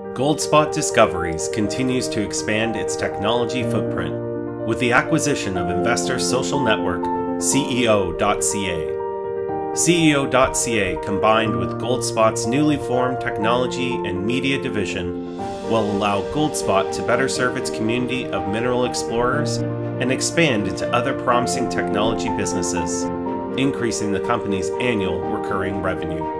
GoldSpot Discoveries continues to expand its technology footprint with the acquisition of investor social network CEO.CA. CEO.CA, combined with GoldSpot's newly formed technology and media division, will allow GoldSpot to better serve its community of mineral explorers and expand into other promising technology businesses, increasing the company's annual recurring revenue.